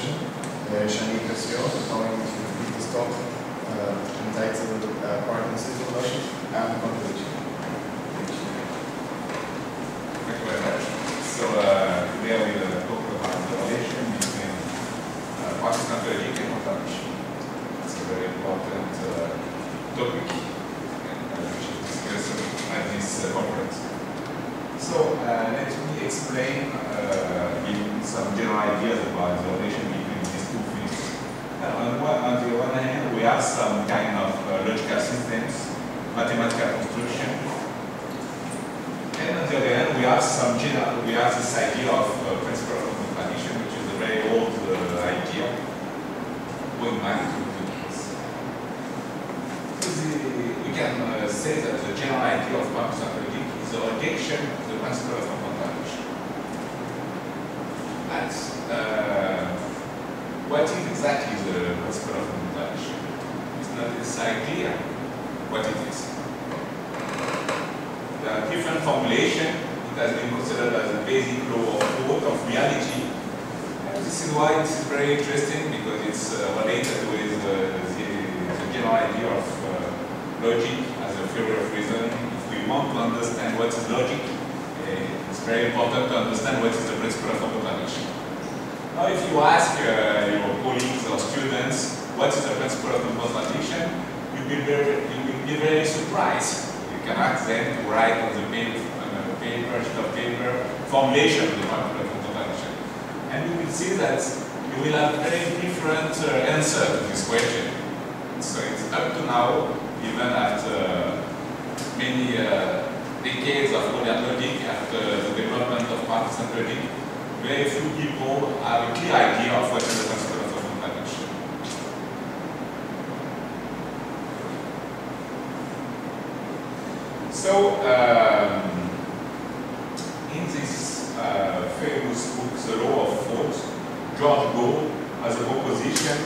session. Shani Cassio, going to give this talk entitled Parkinson Logic and Ontology. Thank you very much. So today we will talk about the relation between Parkinson logic and ontology. It's a very important topic which is discussed at this conference. So let me explain some general ideas about the relation between these two fields. On the one hand, we have some kind of logical systems, mathematical construction, and on the other hand, we have this idea of principle of contradiction, which is a very old idea going back to the case. So we can say that the general idea of Parkinson logic is the rejection of the principle of contradiction. But what is exactly the principle of contradiction? It's not necessarily clear what it is. There are different formulations. It has been considered as a basic law of thought, of reality. And this is why it is very interesting, because it's related with the general idea of logic as a theory of reasoning. If we want to understand what is logic, it's very important to understand what is the principle of contradiction. Now, if you ask your colleagues or students what is the principle of contradiction, you will be very surprised. You can ask them to write on the sheet of paper, formulation of the principle of contradiction. And you will see that you will have very different answers to this question. So it's up to now, even after many decades of modern logic, after the development of Parkinson logic, very few people have a clear idea of what is the principle of contradiction. So, in this famous book, The Law of Thought, George Gould has a proposition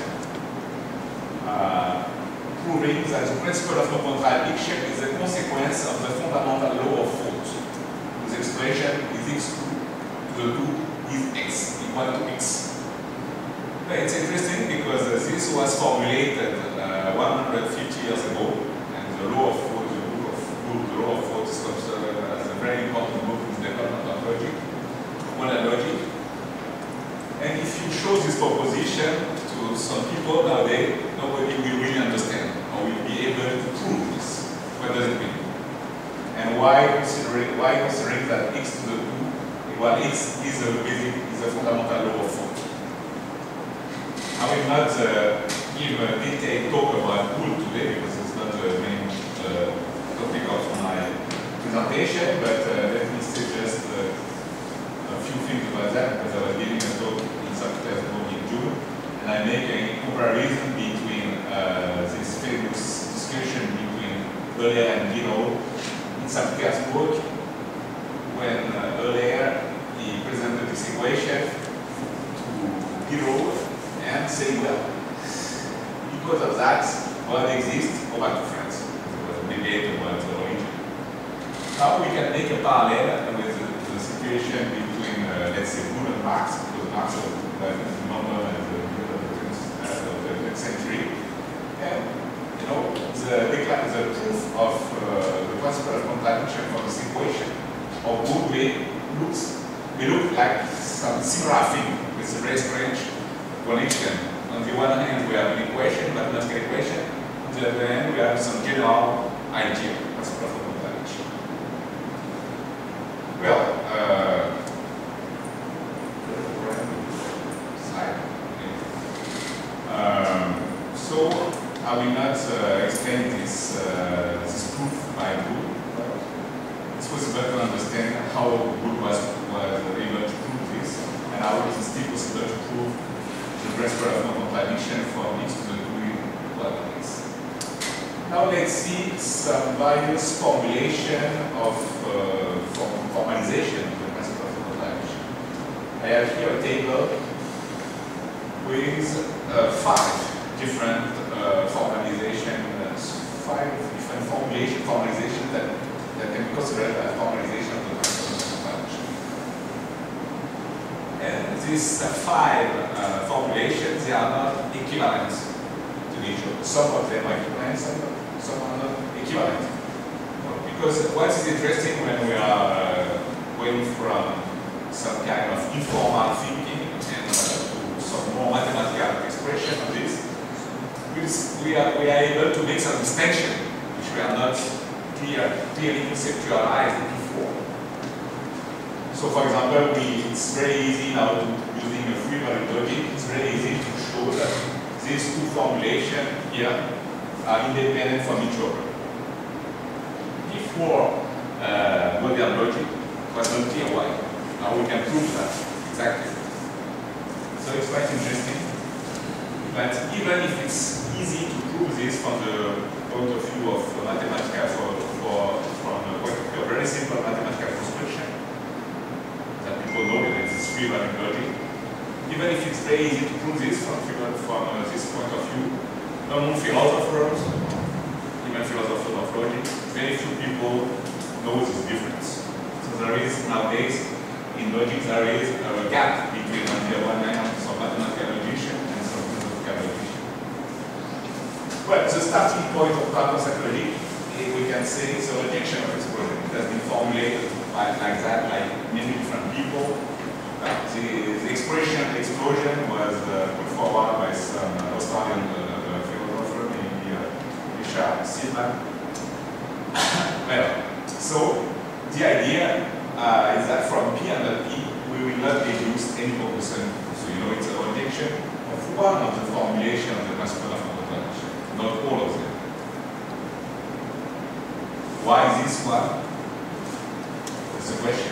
proving that the principle of contradiction is a consequence of the fundamental law of thought, whose expression is x to the 2 is x equal to x. It's interesting because this was formulated 150 years ago, and the law of thought, the law of thought is considered as a very important book in the development of logic, modern logic. And if you show this proposition to some people nowadays, nobody will really understand or will be able to prove this. What does it mean? And why considering that x to the 2, well, x is a fundamental law of thought. I will not give a detailed talk about Gould today, because it's not the main topic of my presentation, but let me say just a few things about that, because I was giving a talk in St. Petersburg in June, and I make a comparison between this famous discussion between Euler and Guiraud in St. Petersburg, when Euler he presented this equation to Guiraud and said, well, because of that, God exists, go back to France. There was a debate about the origin. Now we can make a parallel with the situation between, let's say, Boole and Marx, because Marx was remember at the middle of the 20th century. And, you know, the proof of the principle of contradiction from this equation of Boole may look like some similar thing with a very strange connection. On the one hand, we have an equation, mathematical equation. On the other hand, we have some general idea, principle of contradiction. Well, so I will not explain this proof by Boole. It's possible to understand how Boole was able to prove this, and how it is still possible to prove the principle of contradiction from x to the 2 equal to x. Now let's see some various formulation of formalization of the principle of contradiction. I have here a table with 5 different formalization that can be considered as formalization of the principle of contradiction. And these 5 formulations, they are not equivalent to each other. Some of them are equivalent, some are not equivalent. Because what is interesting when we are going from some kind of informal thinking and to some more mathematical expression of this, we are able to make some distinction which we are not clearly conceptualized before. So for example, it's very easy now to using a free value logic, it's very easy to show that these 2 formulations here are independent from each other. Before modern logic was not clear why. Now we can prove that exactly. So it's quite interesting. But even if it's easy to prove this from the point of view of mathematical, from the point of view of very simple mathematical construction, that people know that it's free value logic. Even if it's very easy to prove this from this point of view, among philosophers, even philosophers of logic, very few people know this difference. So there is nowadays in logic there is a gap between on the one hand some mathematical logician and some philosophical logician. Well, the starting point of Platonic logic, we can say it's a rejection of explosion. It has been formulated like that, like many different people. The expression explosion was put forward by some Australian philosopher named Richard Stallman. Well, so the idea is that from P and P, we will not deduce any conclusion. So you know it's a rejection of one of the formulation of the principle of contradiction, not all of them. Why is this one? That's the question.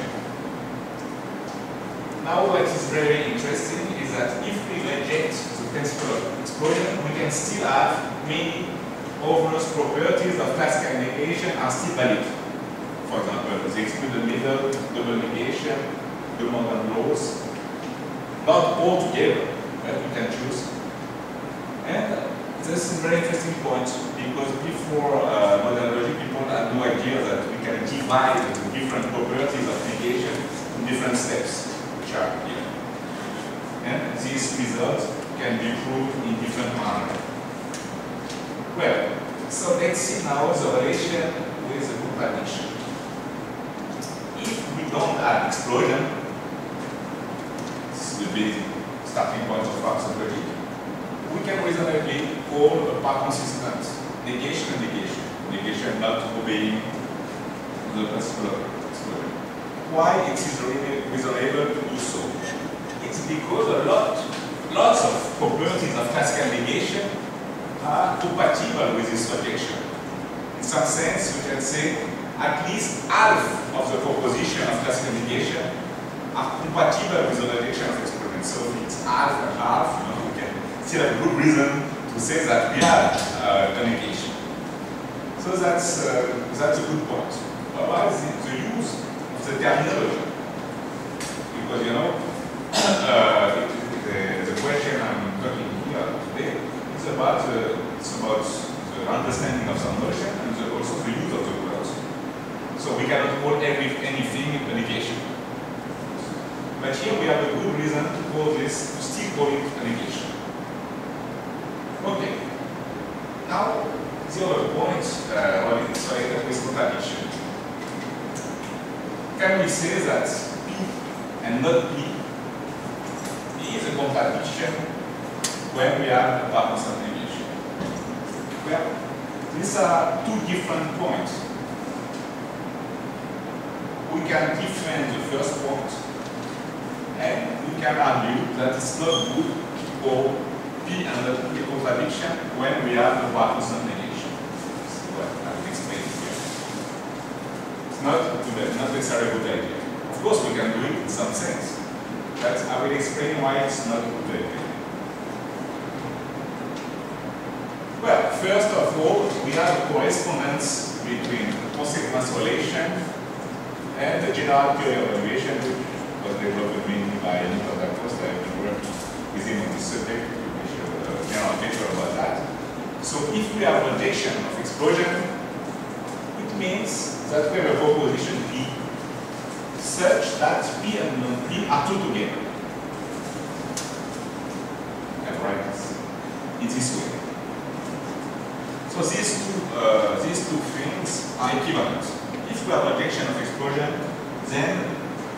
Now what is very interesting is that if we reject the principle of explosion, we can still have many obvious properties of classical negation are still valid. For example, the excluded middle, double negation, the modern laws, not all together, but we can choose. And this is a very interesting point because before modern logic, people had no idea that we can divide the different properties of negation in different steps. Here. And these results can be proved in different manner. Well, so let's see now the relation with the contradiction. If we don't have explosion, this will be the starting point of our logic, we can reasonably call a part consistent negation and negation. Negation not obeying the principle of explosion. Why it is reasonable to do so? It's because lots of properties of classical negation are compatible with this rejection. In some sense, we can say at least half of the proposition of classical negation are compatible with the rejection of explosion. So if it's half and half, we can still have a good reason to say that we have a negation. So that's a good point. Otherwise, the use the terminology, because the question I'm talking here today is about the understanding of some notion and also the use of the words. So we cannot call anything a negation. But here we have a good reason to call this, to still call it a negation. Okay. Now the other point related with contradiction. Can we say that P and not P is a contradiction when we have a part constant negation? Well, these are 2 different points. We can defend the first point, and we can argue that it's not good to call P and not P a contradiction when we have a part constant negation. This is what I will explain here. Not necessarily a good idea. Of course, we can do it in some sense, but I will explain why it's not a good idea. Well, first of all, we have a correspondence between the consequence relation and the general theory of evaluation, which was developed mainly by Nicolas Lacoste. I have been working with him on this subject, which is a general paper about that. So if we have rejection of explosion, it means that we have a proposition P such that P and non-P are 2 together. this way. So these two things are equivalent. If we have a direction of explosion, then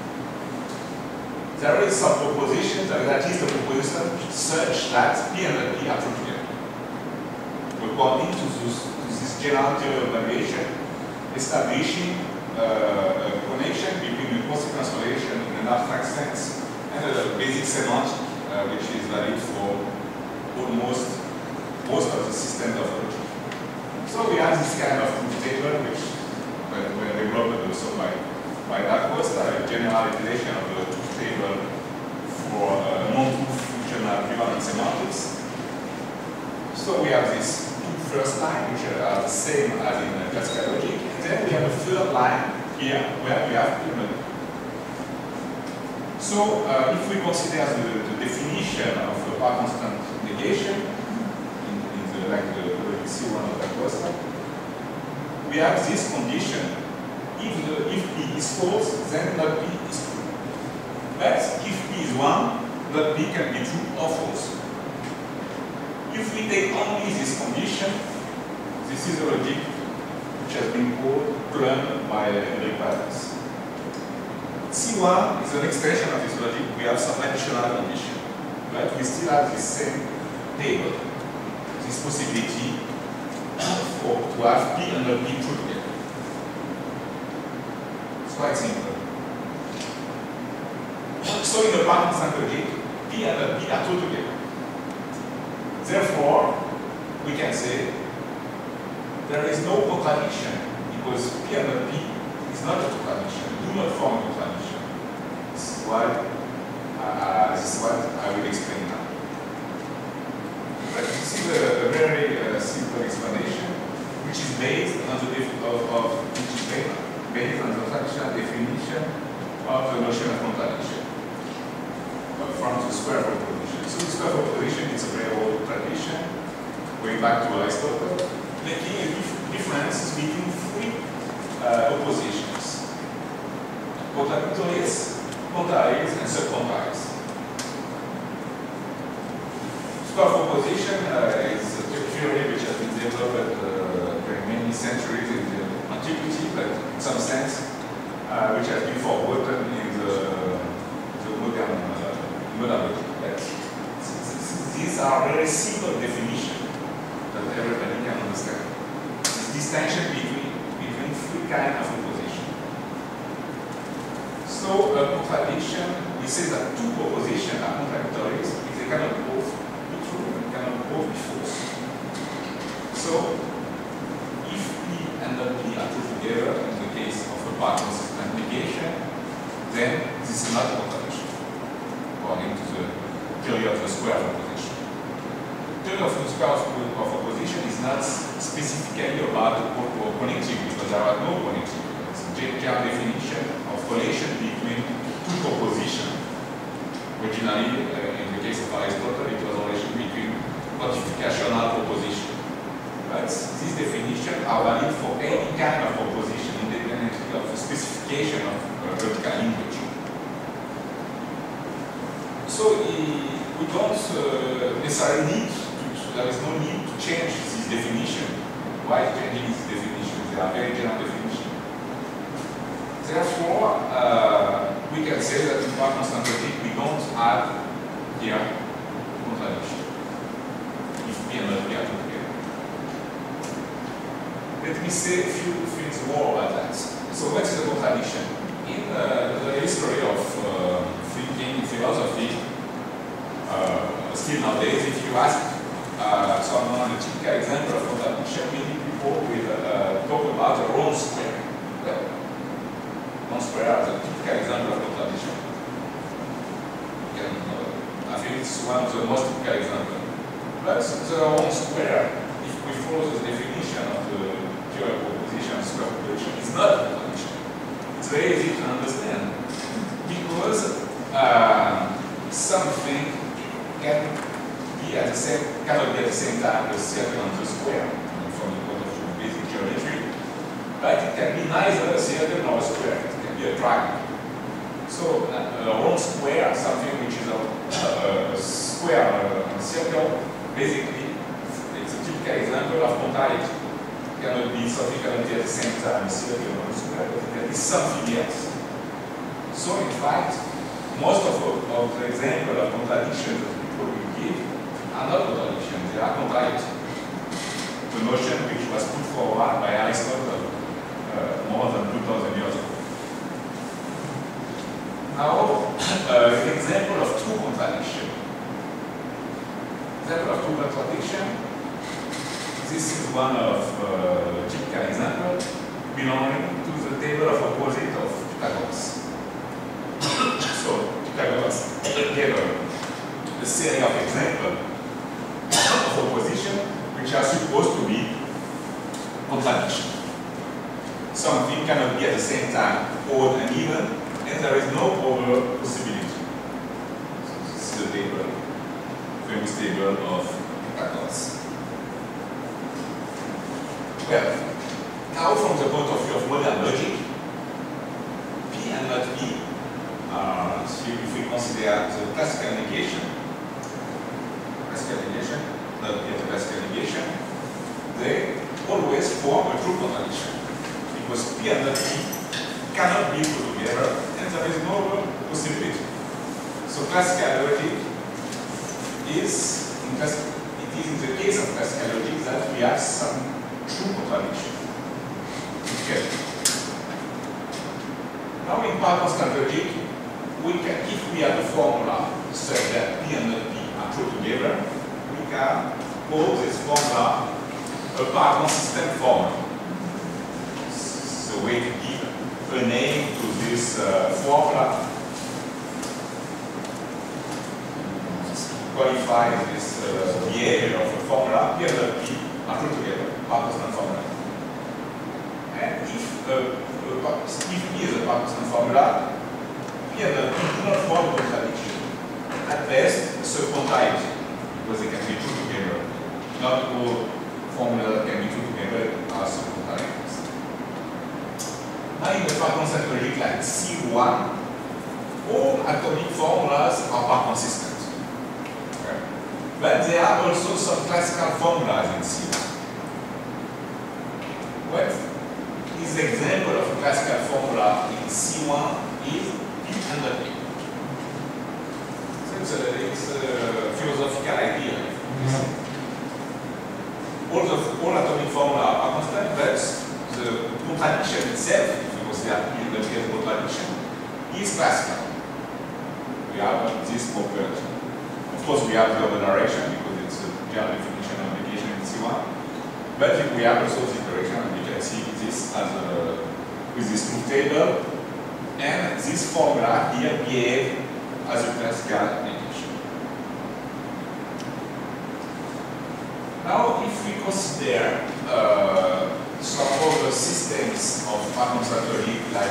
there is some proposition, that is the proposition such that P and P are true together. According to this general theory of evaluation, establishing a connection between the consequence relation in an abstract sense and a basic semantic, which is valid for almost most of the systems of logic. So we have this kind of proof table, which were developed also by Da Costa, a generalization of the truth table for non-proof functional equivalent semantics. So we have this two first line, which are the same as in classical logic, and then we have a third line here where we have P. So if we consider the definition of a power constant negation in the C1 of Da Costa, we have this condition. If P is false, then not P is true. But if P is 1, not P can be true or false. If we take only this condition, this is a logic which has been called Plum by Henrik Patterson. C1 is an extension of this logic. We have some additional condition, but we still have the same table, this possibility to have P and not P true together. It's quite simple. So in the power constant logic, P and not P are true together. Therefore, we can say there is no contradiction because P and not P is not a contradiction, do not form a contradiction. This is what I will explain now. But this is a very simple explanation, which is based on the traditional definition of the notion of contradiction from the square root proposition. So the square root proposition is a very old tradition, going back to Aristotle, making a difference between three oppositions: contradictories, contraries, and subcontraries. Square root proposition is a theory which has been developed during many centuries in the antiquity, but in some sense, which has been forgotten in the modern logic. These are very simple definitions that everybody can understand. This distinction between three kinds of opposition. So a contradiction, we say that two propositions are contradictories if they cannot both be true and cannot both be false. So if P and not P are true together in the case of a power constant negation, then this is not a contradiction, according to the theory of the square of opposition. The theory of the square of opposition is not specifically about the connectivity, because there are no connectivity. It's a general definition of relation between two propositions. Originally, in the case of Aristotle, it was a relation between quantificational propositions. But these definitions are valid for any kind of proposition, independently of the specification of logical language. So we don't necessarily need there is no need to change this definition. Why changing this definition? They are very general definitions. Therefore, we can say that in power constant logic we don't have here contradiction if P and not P are together. Let me say a few things more about that. So what is the contradiction? In the history of thinking, philosophy, still nowadays, if you ask someone a typical example of contradiction, many people will talk about the Rome square. Rome square is a typical example of contradiction. I think it's one of the most typical examples. But the Rome square, if we follow the definition of the theory of proposition, square proposition, is not a contradiction. It's very easy to understand because something cannot be at the same time the circle and the square, from the point of view of basic geometry, but it can be neither a circle nor a square. It can be a triangle. So a Rome square, something which is a square, a circle, basically typical example of contrariety. Cannot be something cannot be at the same time. You see that you want to but it can be something else. So in fact, most of the examples of contradictions that people will give are not contradictions, they are contrariety. The notion which was put forward by Aristotle more than 2,000 years ago. Now, an example of true contradiction. Example of true contradiction. This is one of typical example belonging to the table of opposite of Pythagoras. So Pythagoras gave a series of examples of opposition which are supposed to be contradiction. Something cannot be at the same time odd and even, and there is no other possibility. So this is the table, famous table of Pythagoras. Well, now from the point of view of modern logic, P and not P, if we consider the classical negation, not P as a classical negation, they always form a true contradiction. Because P and not P cannot be put together, and there is no possibility. So classical logic is, it is in the case of classical logic that we have some true contradiction. Okay. Now in part constant logic, we can, if we have a formula such that P and not P are true together, we can call this formula a part consistent formula. It's a way to give a name to this formula, qualify this behavior of a formula, P and not P are true together, part constant formula. And if P is a part constant formula, P and not P do not form a contradiction. At best, it's a contrariety, because they can be true together. Not all formulas that can be true together are some contrarities. Now in the part constant logic like C1, all atomic formulas are part consistent. Okay. But there are also some classical formulas in C1. What is the example of a classical formula in C1 is P and not P. So it's a philosophical idea. All atomic formula are constant, but the contradiction itself, if you consider P and not P as a contradiction, is classical. We have this property. Of course, we have the other direction because it's a general definition of negation in C1. But we have also this direction, and you can see this as with this truth table, and this formula here behave as a classical negation. Now, if we consider some other systems of part constant logic, like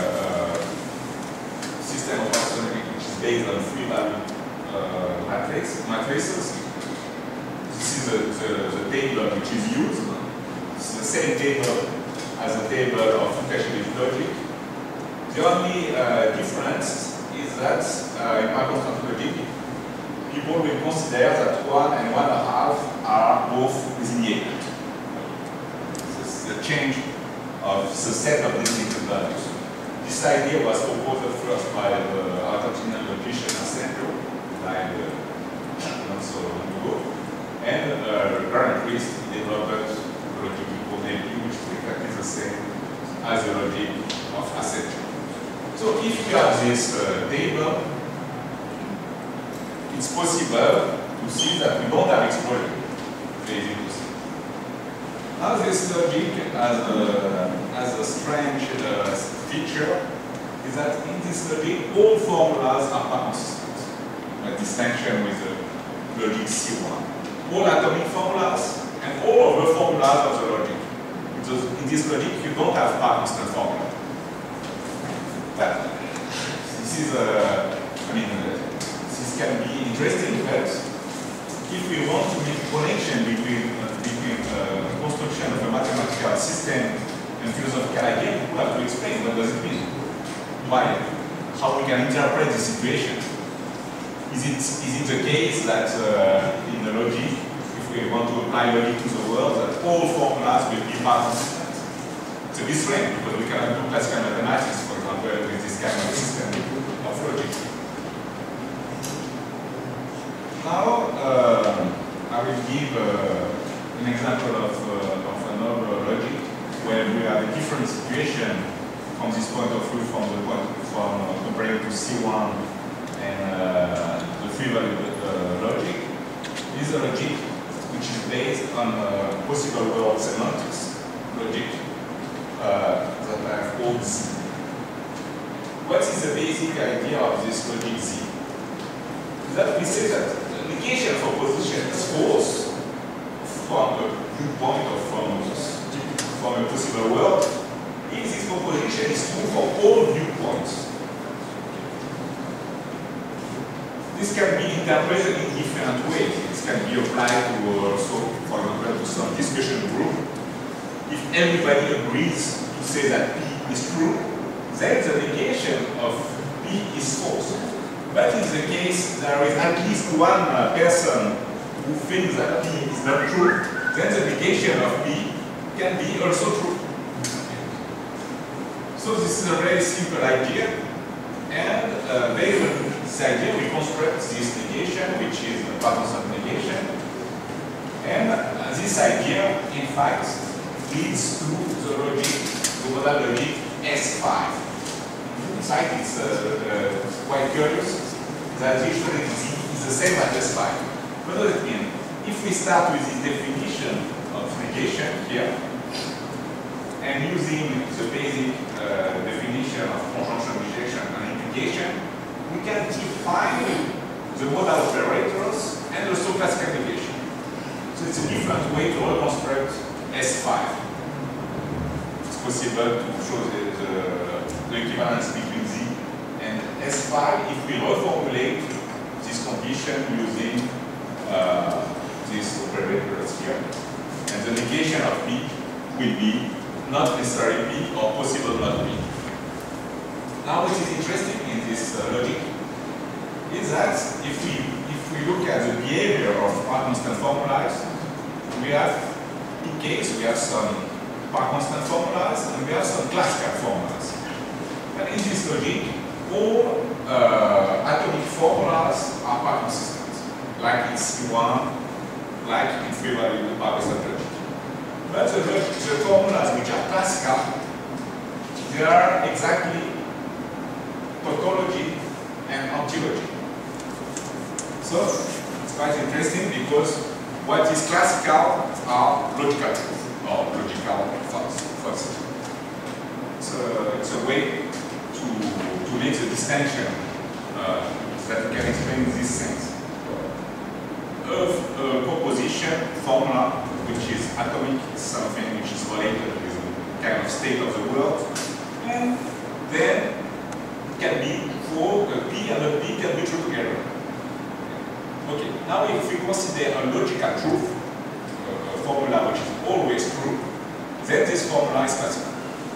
system of part constant logic which is based on free-value matrices. This is the table which is used. It's the same table as the table of Fukashima logic. The only difference is that in part constant logic, people will consider that 1 and 1.5 are both linear. This is the change of the set of distinct values. This idea was proposed first by the Argentinian logician Acentro, like not so long ago. And Bernard Priest developed the logic called NP, which is exactly the same as the logic of Acentro. So if you have this table, it's possible to see that we don't have explosion. Very interesting. Now this logic has a strange feature, is that in this logic all formulas are part consistent. A distinction with the logic C1. All atomic formulas and all other formulas of the logic. Because in this logic you don't have part constant formula. But this is this can be interesting, but if we want to make a connection between construction of a mathematical system and philosophical idea, we have to explain what does it mean. Why? How we can interpret the situation. Is it the case that in the logic, if we want to apply logic to the world, that all formulas will be part consistent. It's a bit strange because we cannot do classical mathematics, for example, with this kind of system of logic. Now, I will give an example of another logic where we have a different situation from this point of view, from comparing to C1 and the free-value logic. This is a logic which is based on possible world semantics logic that I have called Z. What is the basic idea of this logic Z? That we say that the negation of opposition is false from a viewpoint or from a possible world if this proposition is true for all viewpoints. This can be interpreted in different ways. This can be applied to also, for example, to some discussion group. If everybody agrees to say that P is true, then the negation of P is false. But in the case there is at least one person who thinks that P is not true, then the negation of P can be also true. So this is a very simple idea, and based on this idea we construct this negation, which is a part-constant negation, and this idea in fact leads to the logic, the modal logic S5. In fact, it's quite curious that usually Z is the same as S5. What does it mean? If we start with the definition of negation here, and using the basic definition of conjunction, rejection, and implication, we can define the modal operators and also classical negation. So it's a different way to reconstruct S5. It's possible to show the equivalence between Z and S5 if we reformulate this condition using these operators here. And the negation of P will be not necessarily P or possible not P. Now what is interesting in this logic is that if we look at the behavior of part-constant formulas, we have two cases. We have some part-constant formulas and we have some classical formulas. And in this logic, all atomic formulas are part-consistent, like in C1, like in free-value part-constant logic. But the formulas which are classical, they are exactly tautology and ontology. So it's quite interesting because what is classical are logical truth or logical falsity. So it's a way to make the distinction that we can explain in this sense of a proposition formula which is atomic, something which is related with the kind of state of the world, and then it can be true, a P and a P can be true together. Okay, now if we consider a logical truth, a formula which is always true, then this formula is classical.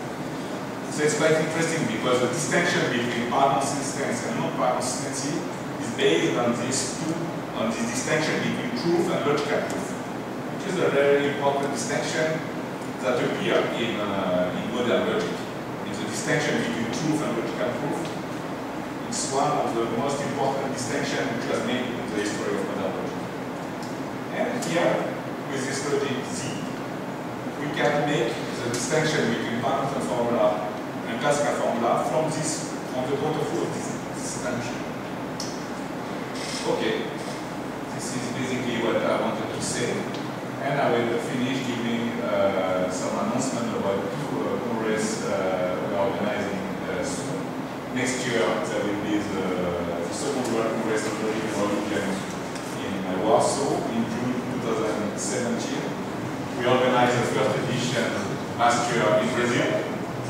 So it's quite interesting because the distinction between part consistency and non-part consistency is based on this distinction between truth and logical truth, which is a very important distinction that appears in modern logic. It's a distinction between truth and logical truth. It's one of the most important distinctions which was made in the history of modern logic. And here, with this logic Z, we can make the distinction between part-constant formula and classical formula from the point of view of this distinction. Okay, this is basically what I wanted to say, and I will finish giving some announcement about two congress we are organizing soon. Next year there will be the second World Congress of Logic and Religion in Warsaw in June 2017. We organized the first edition last year in Brazil.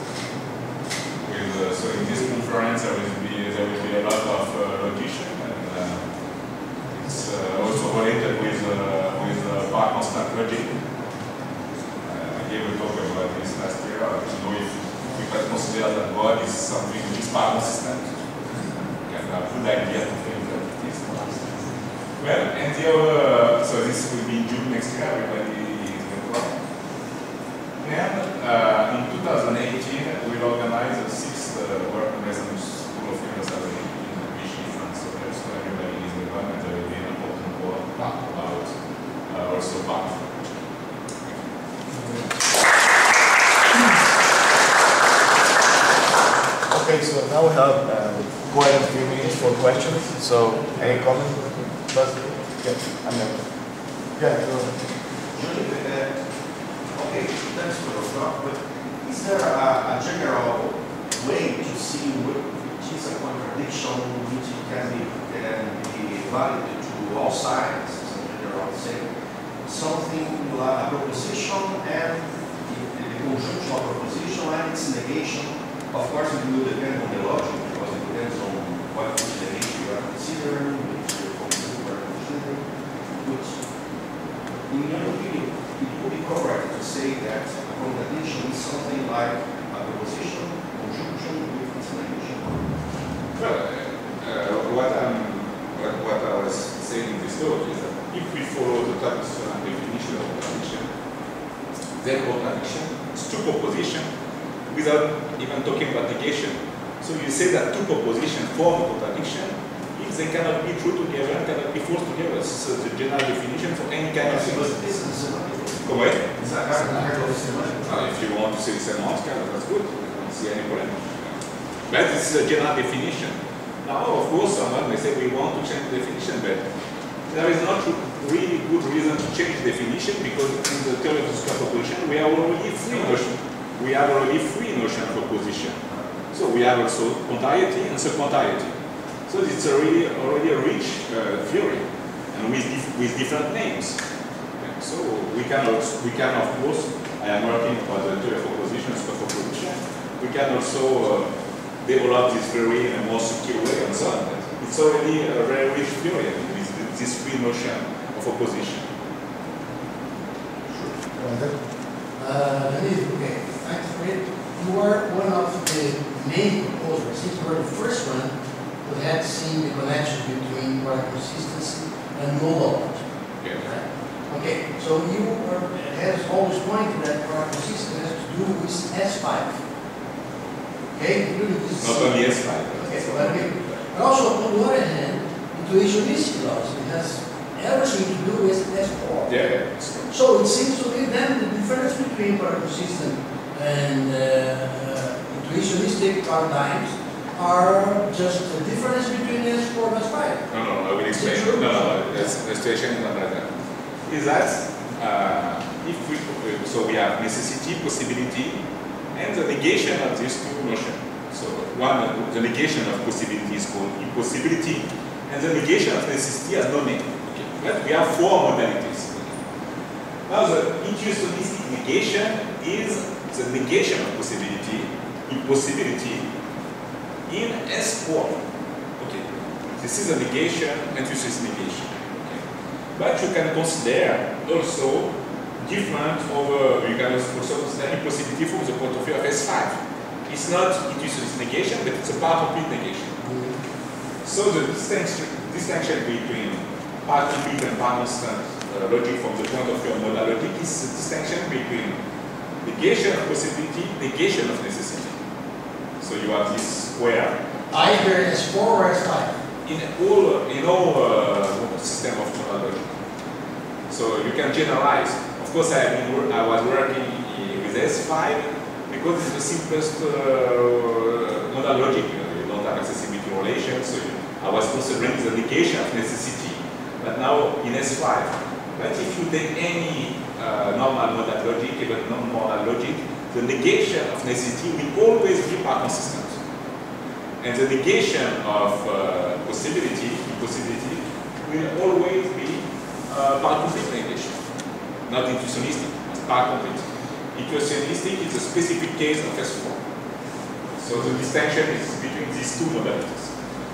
So in this conference there will be a lot of logicians, and it's also related with part-constant logic. I gave a talk about this last year. I don't know if we can consider that God is something which is part-consistent. We have a good idea to think that it is. Well, and the other, so this will be in June next year, everybody is welcome. And in 2018, we'll organize the 6th Work on Resonance School of Universal in Vichy, France. So that's where everybody is welcome, and there will be an important part about also part. Okay, so now we have quite a few minutes for questions. So, any comment? First, yeah, I'm there. Yeah, go ahead. Okay, thanks for the talk, but is there a general way to see which is a contradiction which can be valid to all sides, as a general say? Something like a proposition and the conjunction of proposition and its negation. Of course, it will depend on the logic, because it depends on what negation you are considering, which proposition you are considering, which, in your opinion, it would be correct to say that a contradiction is something like a proposition, conjunction with its negation. Well, what I was saying in this talk is that if we follow the traditional definition of contradiction, then contradiction is two propositions without even talking about negation. So you say that two propositions form a contradiction if they cannot be true together and cannot be false together. So the general definition for any kind of thing. This is semantic. Correct? It's a kind of semantic. If you want to say semantic, that's good. I don't see any problem. But this is a general definition. Now, of course, someone may say we want to change the definition, but there is not really good reason to change the definition, because in the theory of the proposition we are already free notion. We have already three notions of proposition. So we have also quantiety and subquantiety. So it's already a rich theory, and with different names. Okay. So we can of course, I am working on the theory of proposition, scope of proposition. We can also develop this theory in a more secure way and so on. It's already a very rich theory with this three notion of opposition. Okay. You were one of the main proposers. Since you were the first one who had seen the connection between product consistency and modal logic. Yeah. Right? Okay, so you have always pointed that product consistency has to do with S5. Okay, including this. Not only S5. Okay, but also on the other hand, intuitionistic logic has everything to do with S4. Yeah. So it seems to me then the difference between product consistent and intuitionistic paradigms are just the difference between S4 and S5. No, I will explain. No, the situation is not like that. Is that if we so we have necessity, possibility, and the negation of these two notions. So one, the negation of possibility is called impossibility, and the negation of necessity has no name. Okay. But we have four modalities. Now the intuitionistic negation is the negation of possibility, impossibility, in S4. Okay. This is a negation, intuitionist negation. Okay. But you can consider also different over, you can also consider impossibility from the point of view of S5. It's not intuitionist negation, but it's a part complete negation. So the distinction between part complete and part constant logic from the point of view of modal logic is a distinction between negation of possibility, negation of necessity. So you have this square. Either S4 or S5. In all system of modal logic. So you can generalize. Of course, I was working with S5 because it's the simplest modal logic. You don't have accessibility relations, so I was considering the negation of necessity. But now in S5. But if you take any normal modal logic, even non-modal logic, the negation of necessity will always be part consistent. And the negation of possibility, impossibility, will always be part complete negation. Not intuitionistic, it's part complete. Intuitionistic is a specific case of S4. So the distinction is between these two modalities.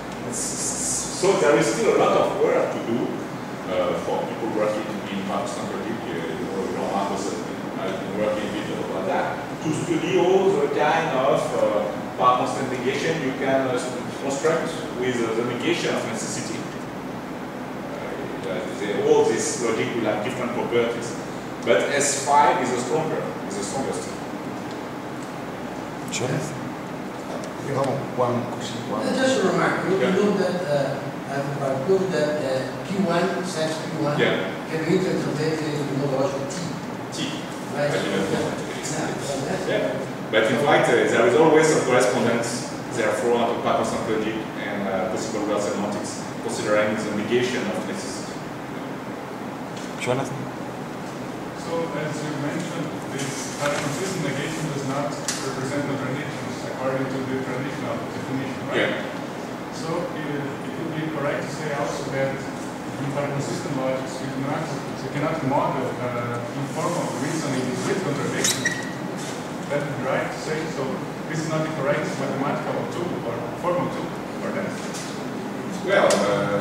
So there is still a lot of work to do for people working in constant logic. Jean-Marc has been working a bit about that. To study all the kind of part constant negation you can construct with the negation of necessity. all this logic will have different properties. But S5 is the strongest. Sure. You have one question. Just a remark. You know that I've proved that P1, sense P1, can be interpreted in homological T. Right? Yeah. But in fact, there is always a correspondence, therefore, to constant logic and possible world semantics, considering the negation of necessity. Jonathan? So, as you mentioned, this consistent negation does not represent contradictions according to the traditional definition, right? Yeah. So, it would be correct to say also that in consistent logics, you cannot model informal reasoning with contradiction. That would be right to say, so this is not the correct mathematical tool or formal tool for that. Well,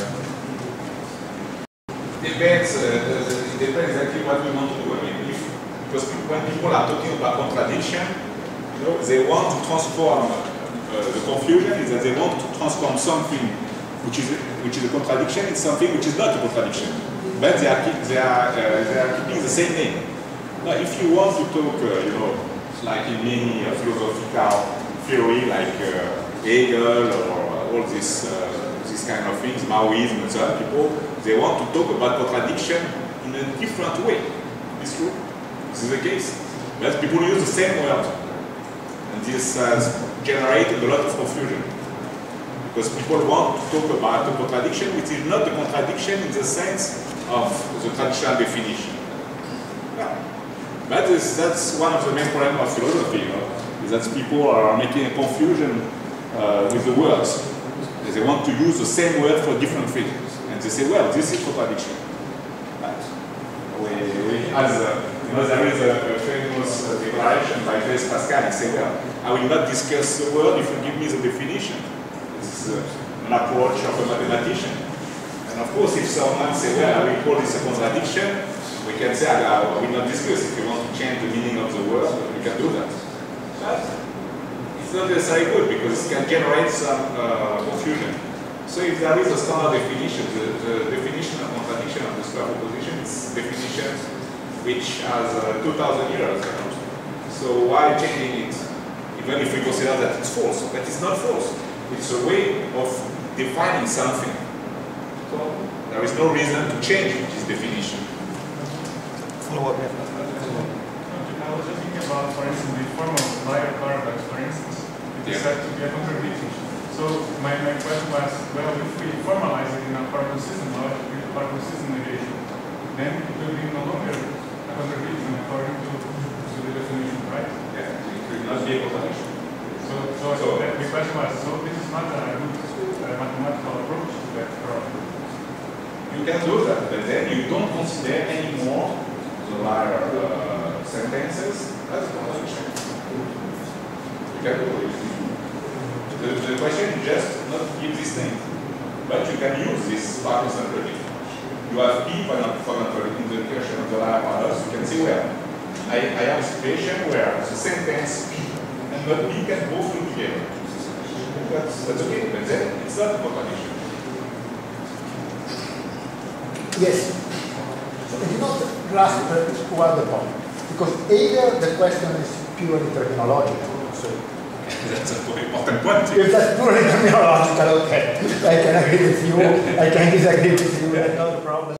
depends exactly what we want to do. I mean, because when people are talking about contradiction, you know, they want to transform the confusion is that they want to transform something which is a contradiction in something which is not a contradiction, but they are keeping the same name. Now, if you want to talk, you know, like in many philosophical theory, like Hegel or all this kind of things, Maoism and so on, people, they want to talk about contradiction in a different way. It's true. This is the case. But people use the same word. And this has generated a lot of confusion. Because people want to talk about a contradiction which is not a contradiction in the sense of the traditional definition. Yeah. But that's one of the main problems of philosophy, you know, is that people are making a confusion with the words. They want to use the same word for different things. And they say, well, this is contradiction. But you know, there is a famous declaration by Blaise Pascal. He said, well, I will not discuss the word if you give me the definition. This is an approach of a mathematician. And of course, if someone says, well, I will call this a contradiction, we can say, I will not discuss. If you want to change the meaning of the word, we can do that. But it's not necessarily good because it can generate some confusion. So if there is a standard definition, the definition of contradiction of the square proposition is definition which has 2,000 years. So why changing it? Even if we consider that it's false, but it's not false. It's a way of defining something. So there is no reason to change this definition. Follow up, I was just thinking about, for instance, the formal Liar paradox, for instance. It is said to be a contradiction. So my question was, well, if we formalize it in a particle system logic with a particle system negation, then it will be no longer a contradiction according to the definition, right? Yeah, it will not be a contradiction. So the question was, so this is not a good mathematical approach to that problem. You can do that, but then you don't consider anymore the liar sentences as a contradiction. You can do it. The question is just not give this name, but you can use this partial logic. You have P, for example, in the question of the liar paradox, you can see where I have a situation where the sentence P and not P can both be together. That's okay, but then it's not a contradiction. Yes. I did not grasp one the point, because either the question is purely terminological, so that's a very important point. if that's purely terminological, okay, I can agree with you, I can disagree with you, that's not a problem.